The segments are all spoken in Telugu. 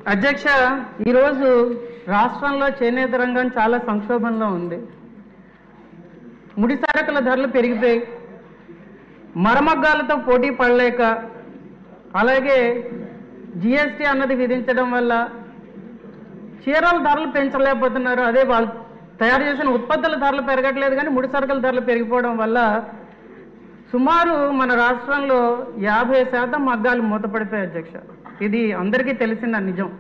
అధ్యక్ష, ఈరోజు రాష్ట్రంలో చేనేత రంగం చాలా సంక్షోభంలో ఉంది. ముడి సరకుల ధరలు పెరిగిపోయి మరమగ్గాలతో పోటీ పడలేక, అలాగే జిఎస్టీ అన్నది విధించడం వల్ల చీరల ధరలు పెంచలేకపోతున్నారు. అదే వాళ్ళు తయారు చేసిన ఉత్పత్తుల ధరలు పెరగట్లేదు, కానీ ముడి సరకుల ధరలు పెరిగిపోవడం వల్ల సుమారు మన రాష్ట్రంలో 50% మగ్గాలు మూతపడిపోయాయి అధ్యక్ష. ఇది అందరికీ తెలిసిన నిజం.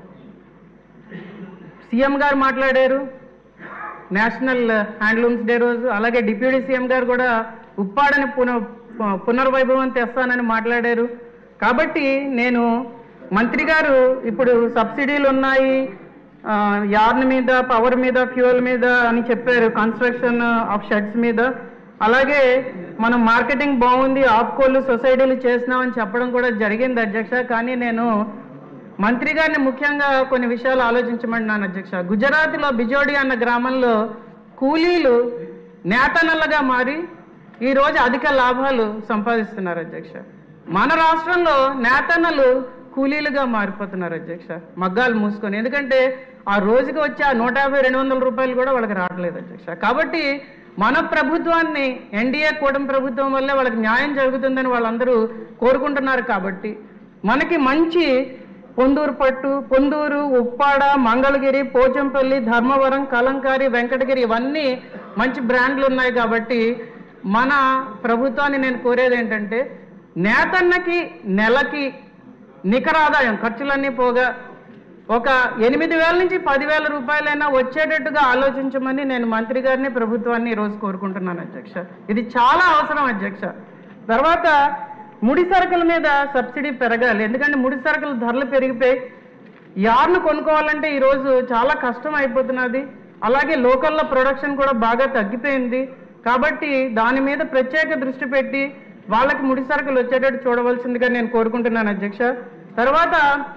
సీఎం గారు మాట్లాడారు నేషనల్ హ్యాండ్లూమ్స్ డే రోజు, అలాగే డిప్యూటీ సీఎం గారు కూడా ఉప్పాడని పునర్వైభవం తెస్తానని మాట్లాడారు. కాబట్టి నేను మంత్రి గారు ఇప్పుడు సబ్సిడీలు ఉన్నాయి యార్న్ మీద, పవర్ మీద, ఫ్యూయల్ మీద అని చెప్పారు, కన్స్ట్రక్షన్ ఆఫ్ షెడ్స్ మీద. అలాగే మనం మార్కెటింగ్ బాగుంది, ఆప్కోళ్ళు సొసైటీలు చేసినామని చెప్పడం కూడా జరిగింది అధ్యక్ష. కానీ నేను మంత్రి గారిని ముఖ్యంగా కొన్ని విషయాలు ఆలోచించమంటున్నాను అధ్యక్ష. గుజరాత్లో బిజోడి అన్న గ్రామంలో కూలీలు నేతనల్లగా మారి ఈరోజు అధిక లాభాలు సంపాదిస్తున్నారు అధ్యక్ష. మన రాష్ట్రంలో నేతన్నలు కూలీలుగా మారిపోతున్నారు అధ్యక్ష, మగ్గాలు మూసుకొని. ఎందుకంటే ఆ రోజుకి వచ్చే ఆ 150-200 రూపాయలు కూడా వాళ్ళకి రావట్లేదు అధ్యక్ష. కాబట్టి మన ప్రభుత్వాన్ని, ఎన్డీఏ కూటమి ప్రభుత్వం వల్లే వాళ్ళకి న్యాయం జరుగుతుందని వాళ్ళందరూ కోరుకుంటున్నారు. కాబట్టి మనకి మంచి పొందూరు పట్టు, పొందూరు, ఉప్పాడ, మంగళగిరి, పోచంపల్లి, ధర్మవరం, కలంకారి, వెంకటగిరి ఇవన్నీ మంచి బ్రాండ్లు ఉన్నాయి. కాబట్టి మన ప్రభుత్వాన్ని నేను కోరేది ఏంటంటే, నేతన్నకి నెలకి నికర ఆదాయం ఖర్చులన్నీ పోగా ఒక 8,000 నుంచి 10,000 రూపాయలైనా వచ్చేటట్టుగా ఆలోచించమని నేను మంత్రి గారిని, ప్రభుత్వాన్ని ఈరోజు కోరుకుంటున్నాను అధ్యక్ష. ఇది చాలా అవసరం అధ్యక్ష. తర్వాత ముడి సరుకుల మీద సబ్సిడీ పెరగాలి. ఎందుకంటే ముడి సరుకుల ధరలు పెరిగిపోయి యార్ను కొనుక్కోవాలంటే ఈరోజు చాలా కష్టం అయిపోతున్నది. అలాగే లోకల్లో ప్రొడక్షన్ కూడా బాగా తగ్గిపోయింది. కాబట్టి దాని మీద ప్రత్యేక దృష్టి పెట్టి వాళ్ళకి ముడి సరుకులు వచ్చేటట్టు చూడవలసిందిగా నేను కోరుకుంటున్నాను అధ్యక్ష. తర్వాత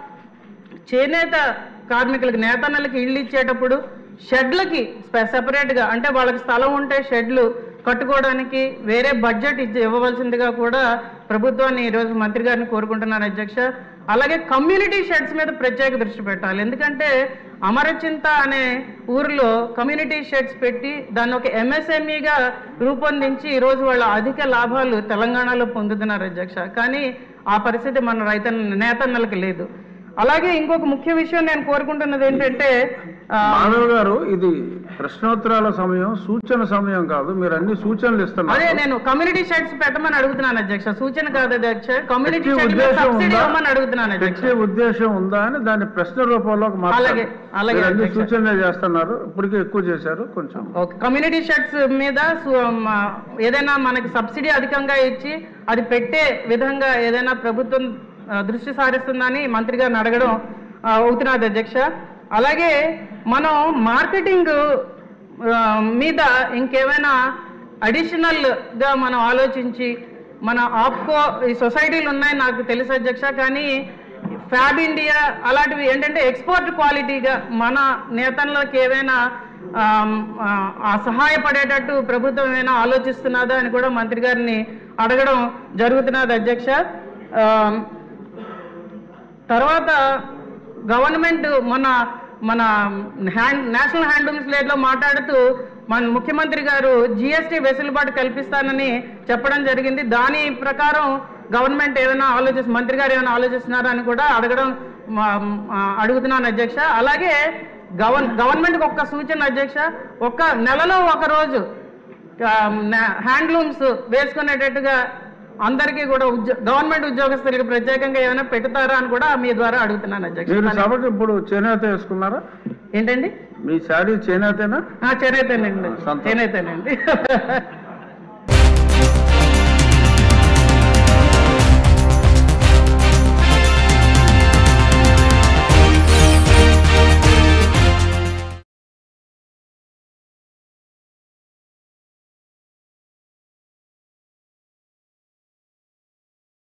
చేనేత కార్మికులకి, నేతన్నలకి ఇళ్ళు ఇచ్చేటప్పుడు షెడ్లకి సెపరేట్గా, అంటే వాళ్ళకి స్థలం ఉంటే షెడ్లు కట్టుకోవడానికి వేరే బడ్జెట్ ఇవ్వవలసిందిగా కూడా ప్రభుత్వాన్ని ఈరోజు మంత్రి గారిని కోరుకుంటున్నాను అధ్యక్ష. అలాగే కమ్యూనిటీ షెడ్స్ మీద ప్రత్యేక దృష్టి పెట్టాలి. ఎందుకంటే అమరచింత అనే ఊరిలో కమ్యూనిటీ షెడ్స్ పెట్టి దాన్ని ఒక ఎంఎస్ఎంఈగా రూపొందించి ఈరోజు వాళ్ళ అధిక లాభాలు తెలంగాణలో పొందుతున్నారు అధ్యక్ష. కానీ ఆ పరిస్థితి మన నేతన్నలకు లేదు. అలాగే ఇంకొక ముఖ్య విషయం నేను కోరుకుంటున్నది ఏంటంటే, మాధవ్ గారు, ఇది ప్రశ్నోత్తరాల సమయం, సూచన సమయం కాదు. మీరు అన్ని సూచనలు ఇస్తున్నారు. అదే నేను కమ్యూనిటీ షెడ్స్ పెట్టమని అడుగుతున్నాను అధ్యక్ష, సూచన కాదు అధ్యక్ష. కమ్యూనిటీ షెడ్స్ అడుగుతున్నాను అధ్యక్ష. ఉద్దేశం ఉందా అని దాని ప్రశ్న రూపంలో అలాగే అన్ని సూచనలు చేస్తున్నారు. ఇప్పటికే ఎక్కువ చేశారు కొంచెం. కమ్యూనిటీ షెడ్స్ మీద ఏదైనా మనకి సబ్సిడీ అధికంగా ఇచ్చి అది పెట్టే విధంగా ఏదైనా ప్రభుత్వం దృష్టి సారిస్తుందని మంత్రి గారిని అడగడం అవుతున్నది అధ్యక్ష. అలాగే మనం మార్కెటింగ్ మీద ఇంకేమైనా అడిషనల్గా మనం ఆలోచించి, మన ఆప్కో ఈ సొసైటీలు ఉన్నాయి నాకు తెలుసు అధ్యక్ష, కానీ ఫ్యాబ్ ఇండియా అలాంటివి ఏంటంటే ఎక్స్పోర్ట్ క్వాలిటీగా మన నేతలకు ఏవైనా సహాయపడేటట్టు ప్రభుత్వం ఏమైనా ఆలోచిస్తున్నదా అని కూడా మంత్రి గారిని అడగడం జరుగుతున్నది అధ్యక్ష. తర్వాత గవర్నమెంట్ మన నేషనల్ హ్యాండ్లూమ్స్ డేలో మాట్లాడుతూ మన ముఖ్యమంత్రి గారు జిఎస్టీ వెసులుబాటు కల్పిస్తానని చెప్పడం జరిగింది. దాని ప్రకారం గవర్నమెంట్ ఏమైనా మంత్రి గారు ఏమైనా ఆలోచిస్తున్నారా అని కూడా అడుగుతున్నాను అధ్యక్ష. అలాగే గవర్నమెంట్కి ఒక్క సూచన అధ్యక్ష, ఒక్క నెలలో ఒక రోజు హ్యాండ్లూమ్స్ వేసుకునేటట్టుగా అందరికీ కూడా గవర్నమెంట్ ఉద్యోగస్తులకు ప్రత్యేకంగా ఏమైనా పెడతారా అని కూడా మీ ద్వారా అడుగుతున్నాను అధ్యక్ష. ఇప్పుడు చేనేత వేసుకున్నారా ఏంటండి? మీ శారీ చేనేతేనా? చేనేతేనండి.